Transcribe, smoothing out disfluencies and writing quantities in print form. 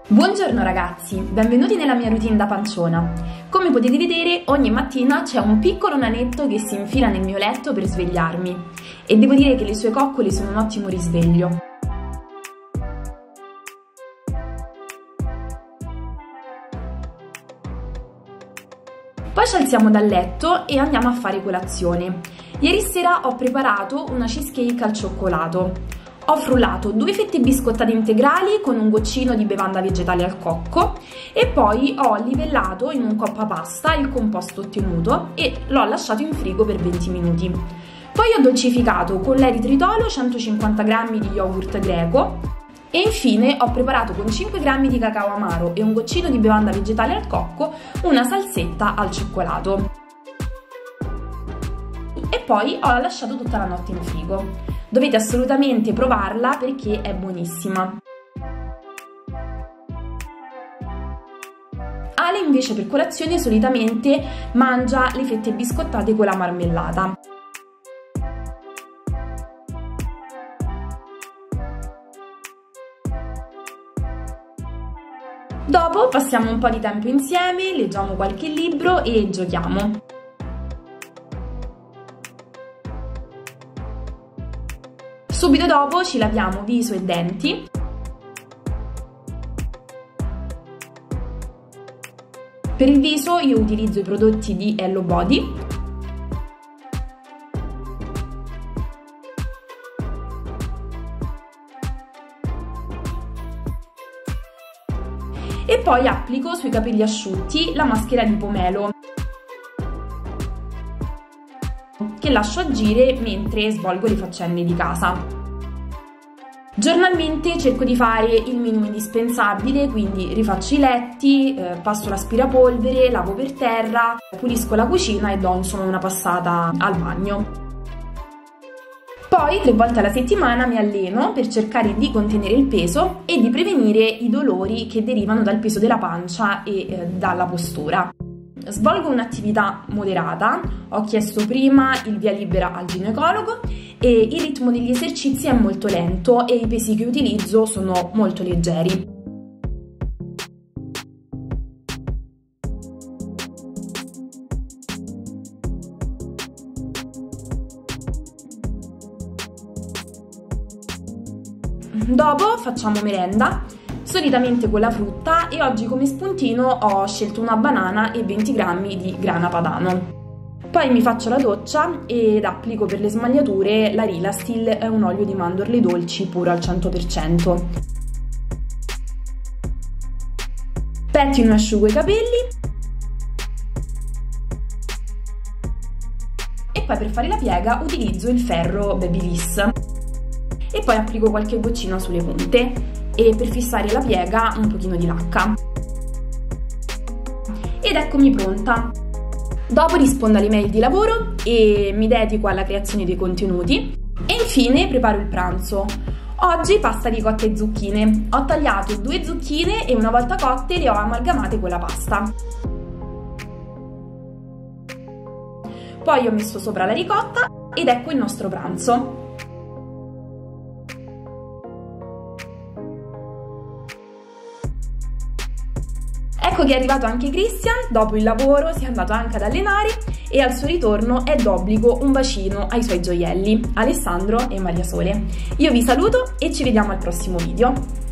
Buongiorno ragazzi, benvenuti nella mia routine da panciona. Come potete vedere, ogni mattina c'è un piccolo nanetto che si infila nel mio letto per svegliarmi e devo dire che le sue coccole sono un ottimo risveglio. Poi ci alziamo dal letto e andiamo a fare colazione. Ieri sera ho preparato una cheesecake al cioccolato. Ho frullato 2 fette biscottate integrali con un goccino di bevanda vegetale al cocco e poi ho livellato in un coppa pasta il composto ottenuto e l'ho lasciato in frigo per 20 minuti. Poi ho dolcificato con l'eritritolo 150 g di yogurt greco e infine ho preparato con 5 g di cacao amaro e un goccino di bevanda vegetale al cocco una salsetta al cioccolato. E poi ho lasciato tutta la notte in frigo. Dovete assolutamente provarla perché è buonissima. Ale invece per colazione solitamente mangia le fette biscottate con la marmellata. Dopo passiamo un po' di tempo insieme, leggiamo qualche libro e giochiamo. Subito dopo ci laviamo viso e denti. Per il viso io utilizzo i prodotti di Hello Body. E poi applico sui capelli asciutti la maschera di pomelo, che lascio agire mentre svolgo le faccende di casa. Giornalmente cerco di fare il minimo indispensabile, quindi rifaccio i letti, passo l'aspirapolvere, lavo per terra, pulisco la cucina e do insomma una passata al bagno. Poi 3 volte alla settimana mi alleno per cercare di contenere il peso e di prevenire i dolori che derivano dal peso della pancia e dalla postura. Svolgo un'attività moderata, ho chiesto prima il via libera al ginecologo e il ritmo degli esercizi è molto lento e i pesi che utilizzo sono molto leggeri. Dopo facciamo merenda, solitamente con la frutta, e oggi come spuntino ho scelto una banana e 20 g di grana padano. Poi mi faccio la doccia ed applico per le smagliature la Rilastil, è un olio di mandorle dolci puro al 100%. Pettino e asciugo i capelli e poi per fare la piega utilizzo il ferro Babyliss e poi applico qualche goccino sulle punte e per fissare la piega un pochino di lacca. Ed eccomi pronta. Dopo rispondo alle mail di lavoro e mi dedico alla creazione dei contenuti e infine preparo il pranzo. Oggi pasta ricotta e zucchine. Ho tagliato 2 zucchine e una volta cotte le ho amalgamate con la pasta. Poi ho messo sopra la ricotta ed ecco il nostro pranzo. Ecco che è arrivato anche Christian, dopo il lavoro si è andato anche ad allenare e al suo ritorno è d'obbligo un bacino ai suoi gioielli, Alessandro e Maria Sole. Io vi saluto e ci vediamo al prossimo video.